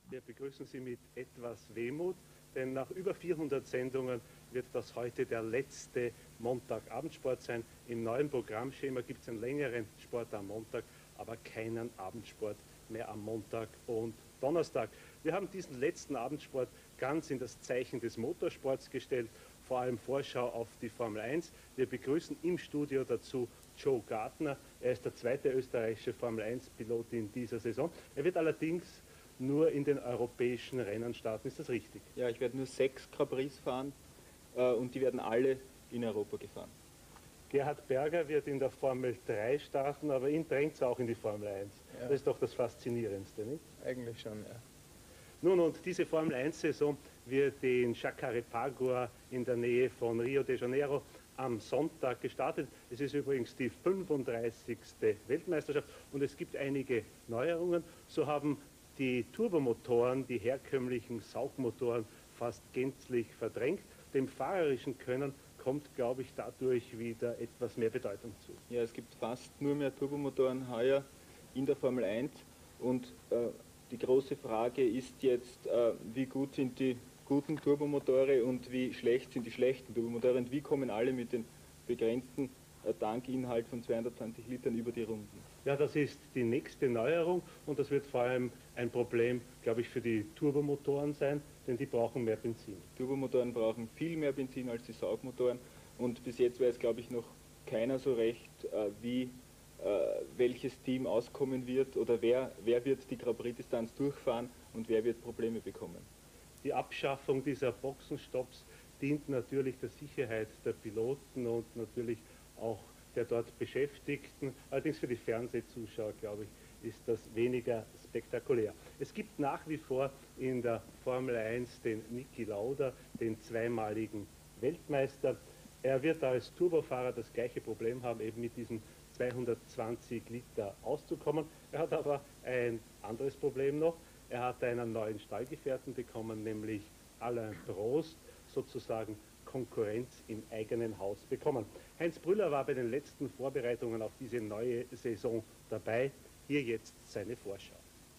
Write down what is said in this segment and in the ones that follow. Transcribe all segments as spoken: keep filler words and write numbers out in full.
Wir begrüßen Sie mit etwas Wehmut, denn nach über vierhundert Sendungen wird das heute der letzte Montagabendsport sein. Im neuen Programmschema gibt es einen längeren Sport am Montag, aber keinen Abendsport mehr am Montag und Donnerstag. Wir haben diesen letzten Abendsport ganz in das Zeichen des Motorsports gestellt, vor allem Vorschau auf die Formel eins. Wir begrüßen im Studio dazu Joe Gardner. Er ist der zweite österreichische Formel eins Pilot in dieser Saison. Er wird allerdings nur in den europäischen Rennen starten. Ist das richtig? Ja, ich werde nur sechs Grand Prix fahren äh, und die werden alle in Europa gefahren. Gerhard Berger wird in der Formel drei starten, aber ihn drängt es auch in die Formel eins. Ja. Das ist doch das Faszinierendste, nicht? Eigentlich schon, ja. Nun, und diese Formel eins Saison wird in Jacarepaguá in der Nähe von Rio de Janeiro am Sonntag gestartet. Es ist übrigens die fünfunddreißigste Weltmeisterschaft und es gibt einige Neuerungen. So haben die Turbomotoren, die herkömmlichen Saugmotoren, fast gänzlich verdrängt. Dem fahrerischen Können kommt, glaube ich, dadurch wieder etwas mehr Bedeutung zu. Ja, es gibt fast nur mehr Turbomotoren heuer in der Formel eins und äh, die große Frage ist jetzt, äh, wie gut sind die guten Turbomotore und wie schlecht sind die schlechten Turbomotore und wie kommen alle mit den begrenzten äh, Tankinhalt von zweihundertzwanzig Litern über die Runden. Ja, das ist die nächste Neuerung und das wird vor allem ein Problem, glaube ich, für die Turbomotoren sein, denn die brauchen mehr Benzin. Turbomotoren brauchen viel mehr Benzin als die Saugmotoren und bis jetzt weiß, glaube ich, noch keiner so recht, äh, wie äh, welches Team auskommen wird oder wer, wer wird die Grand Prix-Distanz durchfahren und wer wird Probleme bekommen. Die Abschaffung dieser Boxenstopps dient natürlich der Sicherheit der Piloten und natürlich auch der dort Beschäftigten. Allerdings für die Fernsehzuschauer, glaube ich, ist das weniger spektakulär. Es gibt nach wie vor in der Formel eins den Niki Lauda, den zweimaligen Weltmeister. Er wird als Turbofahrer das gleiche Problem haben, eben mit diesen zweihundertzwanzig Liter auszukommen. Er hat aber ein anderes Problem noch. Er hat einen neuen Stallgefährten bekommen, nämlich Alain Prost, sozusagen Konkurrenz im eigenen Haus bekommen. Heinz Brüller war bei den letzten Vorbereitungen auf diese neue Saison dabei. Hier jetzt seine Vorschau.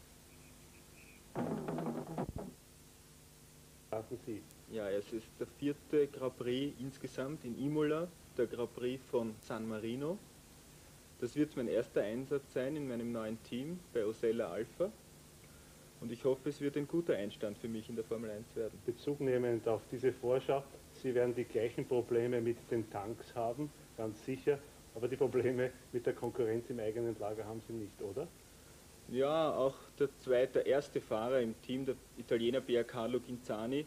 Starten Sie. Ja, es ist der vierte Grand Prix insgesamt in Imola, der Grand Prix von San Marino. Das wird mein erster Einsatz sein in meinem neuen Team bei Osella Alpha. Und ich hoffe, es wird ein guter Einstand für mich in der Formel eins werden. Bezug nehmend auf diese Vorschau, Sie werden die gleichen Probleme mit den Tanks haben, ganz sicher, aber die Probleme mit der Konkurrenz im eigenen Lager haben Sie nicht, oder? Ja, auch der zweite, der erste Fahrer im Team, der Italiener Piercarlo Ginzani,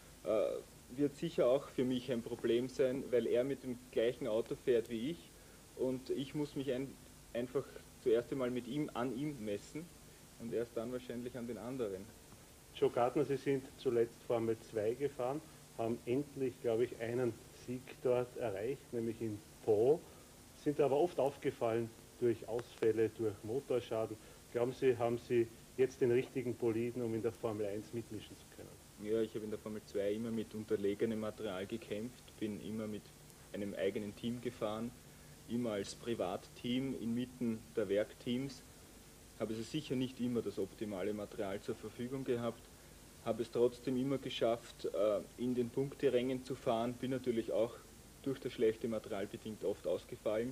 äh, wird sicher auch für mich ein Problem sein, weil er mit dem gleichen Auto fährt wie ich und ich muss mich ein, einfach zuerst einmal mit ihm an ihm messen und erst dann wahrscheinlich an den anderen. Joe Gardner, Sie sind zuletzt Formel zwei gefahren, haben endlich, glaube ich, einen Sieg dort erreicht, nämlich in Po, sind aber oft aufgefallen durch Ausfälle, durch Motorschaden. Glauben Sie, haben Sie jetzt den richtigen Boliden, um in der Formel eins mitmischen zu können? Ja, ich habe in der Formel zwei immer mit unterlegenem Material gekämpft, bin immer mit einem eigenen Team gefahren, immer als Privatteam inmitten der Werkteams, habe also sicher nicht immer das optimale Material zur Verfügung gehabt, habe es trotzdem immer geschafft, in den Punkterängen zu fahren, bin natürlich auch durch das schlechte Material bedingt oft ausgefallen.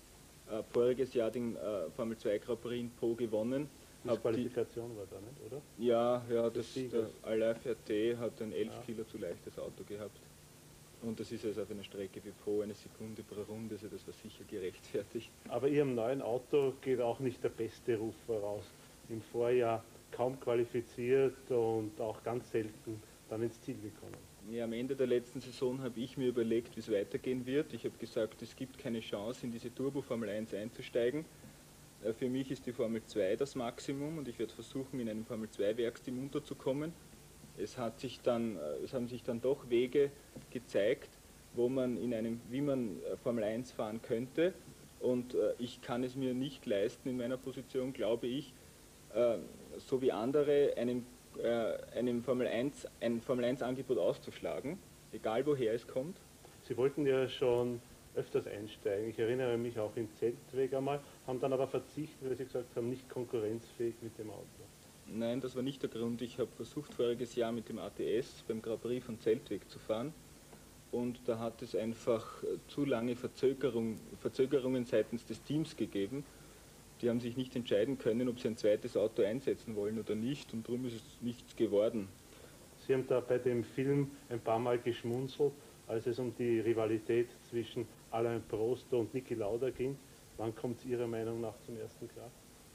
Voriges Jahr den Formel zwei Grand Prix in Po gewonnen. Die Qualifikation war da nicht, oder? Ja, ja, das, der Alain Ferté hat ein elf ja. Kilo zu leichtes Auto gehabt. Und das ist also auf einer Strecke wie Po eine Sekunde pro Runde, also das war sicher gerechtfertigt. Aber Ihrem neuen Auto geht auch nicht der beste Ruf voraus. Im Vorjahr kaum qualifiziert und auch ganz selten dann ins Ziel gekommen. Ja, am Ende der letzten Saison habe ich mir überlegt, wie es weitergehen wird. Ich habe gesagt, es gibt keine Chance, in diese Turbo-Formel eins einzusteigen. Für mich ist die Formel zwei das Maximum und ich werde versuchen, in einem Formel zwei Werksteam unterzukommen. Es, hat sich dann, es haben sich dann doch Wege gezeigt, wo man in einem, wie man Formel eins fahren könnte. Und ich kann es mir nicht leisten, in meiner Position, glaube ich, so wie andere, einem, einem Formel eins, ein Formel eins Angebot auszuschlagen, egal woher es kommt. Sie wollten ja schon öfters einsteigen. Ich erinnere mich auch in Zeltweg einmal, haben dann aber verzichtet, weil Sie gesagt haben, nicht konkurrenzfähig mit dem Auto. Nein, das war nicht der Grund. Ich habe versucht, voriges Jahr mit dem A T S beim Grand Prix von Zeltweg zu fahren. Und da hat es einfach zu lange Verzögerung, Verzögerungen seitens des Teams gegeben. Die haben sich nicht entscheiden können, ob sie ein zweites Auto einsetzen wollen oder nicht. Und darum ist es nichts geworden. Sie haben da bei dem Film ein paar Mal geschmunzelt, als es um die Rivalität zwischen Alain Prost und Niki Lauda ging. Wann kommt es Ihrer Meinung nach zum ersten Krach?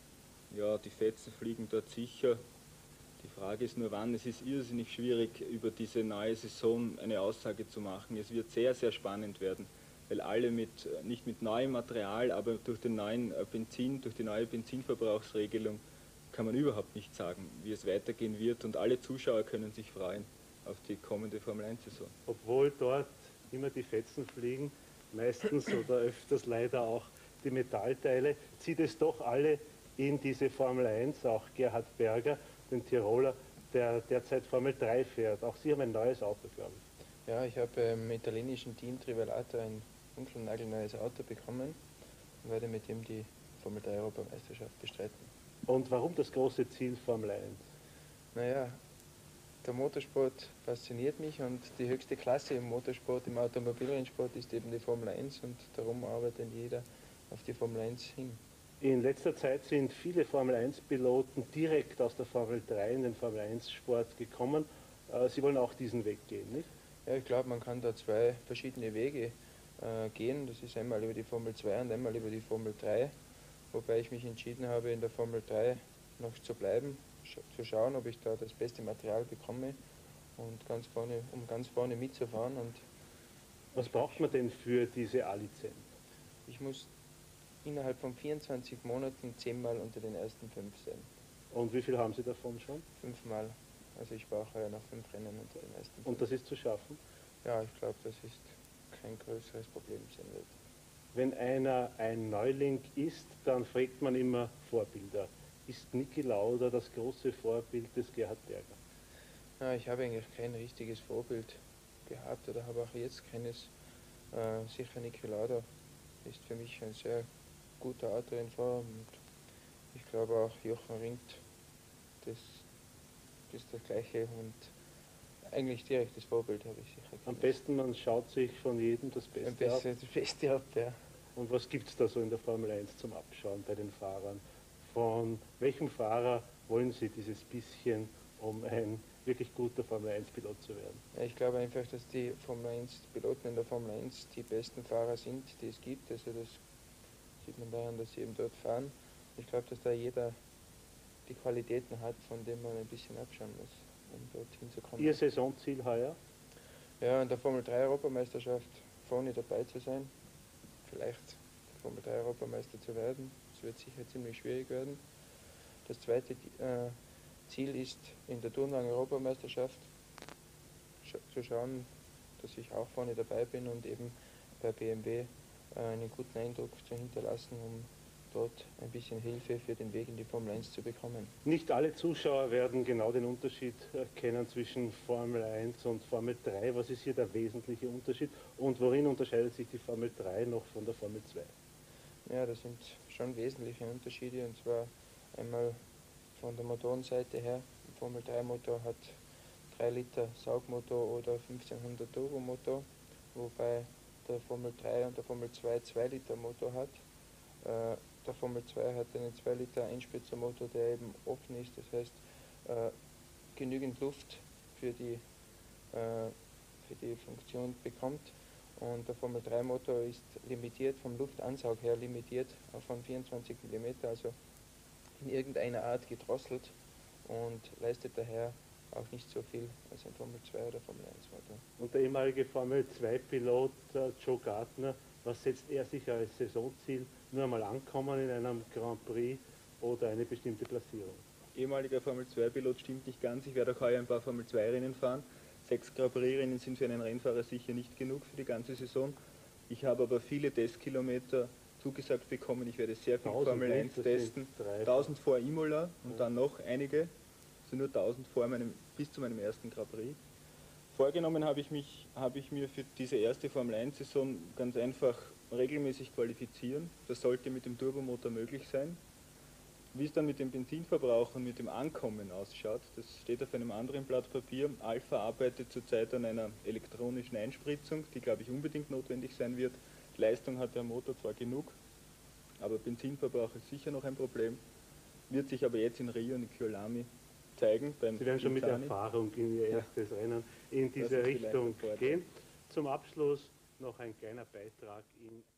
Ja, die Fetzen fliegen dort sicher. Die Frage ist nur wann. Es ist irrsinnig schwierig, über diese neue Saison eine Aussage zu machen. Es wird sehr, sehr spannend werden, weil alle mit, nicht mit neuem Material, aber durch den neuen Benzin, durch die neue Benzinverbrauchsregelung kann man überhaupt nicht sagen, wie es weitergehen wird, und alle Zuschauer können sich freuen auf die kommende Formel eins Saison. Obwohl dort immer die Fetzen fliegen, meistens oder öfters leider auch die Metallteile, zieht es doch alle in diese Formel eins, auch Gerhard Berger, den Tiroler, der derzeit Formel drei fährt. Auch Sie haben ein neues Auto, glaube ich. Ja, ich habe im italienischen Team Trivelato ein funkelnagelneues Auto bekommen und werde mit ihm die Formel drei Europameisterschaft bestreiten. Und warum das große Ziel Formel eins? Naja, der Motorsport fasziniert mich und die höchste Klasse im Motorsport, im Automobilrennsport ist eben die Formel eins und darum arbeitet jeder auf die Formel eins hin. In letzter Zeit sind viele Formel eins Piloten direkt aus der Formel drei in den Formel eins Sport gekommen. Sie wollen auch diesen Weg gehen, nicht? Ja, ich glaube, man kann da zwei verschiedene Wege äh, gehen. Das ist einmal über die Formel zwei und einmal über die Formel drei. Wobei ich mich entschieden habe, in der Formel drei noch zu bleiben, sch zu schauen, ob ich da das beste Material bekomme und ganz vorne, um ganz vorne mitzufahren. Und was braucht man denn für diese A-Lizenz? Ich muss innerhalb von vierundzwanzig Monaten zehnmal unter den ersten fünf sein. Und wie viel haben Sie davon schon? Fünfmal. Also ich brauche ja noch fünf Rennen unter den ersten fünf. Und das ist zu schaffen? Ja, ich glaube, das ist kein größeres Problem sein wird. Wenn einer ein Neuling ist, dann fragt man immer Vorbilder. Ist Niki Lauda das große Vorbild des Gerhard Berger? Ja, ich habe eigentlich kein richtiges Vorbild gehabt oder habe auch jetzt keines. Äh, sicher Niki Lauda ist für mich ein sehr guter Autorennfahrer und ich glaube auch Jochen Rindt, das, das ist das Gleiche und eigentlich direktes Vorbild habe ich sicher. Am besten, man schaut sich von jedem das Beste Am besten ab. das Beste ab, ja. Und was gibt es da so in der Formel eins zum Abschauen bei den Fahrern? Von welchem Fahrer wollen Sie dieses bisschen, um ein wirklich guter Formel eins Pilot zu werden? Ja, ich glaube einfach, dass die Formel eins Piloten in der Formel eins die besten Fahrer sind, die es gibt. Also das sieht man daran, dass sie eben dort fahren. Ich glaube, dass da jeder die Qualitäten hat, von denen man ein bisschen abschauen muss, um dorthin zu kommen. Ihr Saisonziel heuer? Ja, in der Formel drei Europameisterschaft vorne dabei zu sein. Vielleicht Formel drei Europameister zu werden. Das wird sicher ziemlich schwierig werden. Das zweite äh, Ziel ist, in der Turnwagen-Europameisterschaft sch zu schauen, dass ich auch vorne dabei bin und eben bei B M W äh, einen guten Eindruck zu hinterlassen, um dort ein bisschen Hilfe für den Weg in die Formel eins zu bekommen. Nicht alle Zuschauer werden genau den Unterschied kennen zwischen Formel eins und Formel drei. Was ist hier der wesentliche Unterschied und worin unterscheidet sich die Formel drei noch von der Formel zwei? Ja, das sind schon wesentliche Unterschiede, und zwar einmal von der Motorenseite her. Der Formel drei Motor hat drei Liter Saugmotor oder fünfzehnhundert Turbomotor, wobei der Formel drei und der Formel zwei zwei Liter Motor hat. Äh, der Formel zwei hat einen zwei Liter Einspritzermotor, der eben offen ist, das heißt äh, genügend Luft für die, äh, für die Funktion bekommt. Und der Formel drei Motor ist limitiert, vom Luftansaug her limitiert von vierundzwanzig Millimeter, also in irgendeiner Art gedrosselt und leistet daher auch nicht so viel als ein Formel zwei oder Formel eins Motor. Und der ehemalige Formel zwei Pilot äh, Joe Gardner, was setzt er sich als Saisonziel? Nur einmal ankommen in einem Grand Prix oder eine bestimmte Platzierung? Ehemaliger Formel zwei Pilot stimmt nicht ganz. Ich werde auch heuer ein paar Formel zwei Rennen fahren. Sechs Grand Prix Rennen sind für einen Rennfahrer sicher nicht genug für die ganze Saison. Ich habe aber viele Testkilometer zugesagt bekommen. Ich werde sehr viel Formel eins testen. tausend vor Imola und ja. Dann noch einige. Also nur tausend vor meinem, bis zu meinem ersten Grand Prix. Vorgenommen habe ich, mich, habe ich mir für diese erste Formel eins Saison ganz einfach regelmäßig qualifizieren. Das sollte mit dem Turbomotor möglich sein. Wie es dann mit dem Benzinverbrauch und mit dem Ankommen ausschaut, das steht auf einem anderen Blatt Papier. Alpha arbeitet zurzeit an einer elektronischen Einspritzung, die, glaube ich, unbedingt notwendig sein wird. Leistung hat der Motor zwar genug, aber Benzinverbrauch ist sicher noch ein Problem. Wird sich aber jetzt in Rio und in Kyolami zeigen. Beim Sie werden schon mit Lizani. Erfahrung in Ihr erstes Rennen in Das diese ist vielleicht Richtung ein Vorteil. gehen. Zum Abschluss noch ein kleiner Beitrag in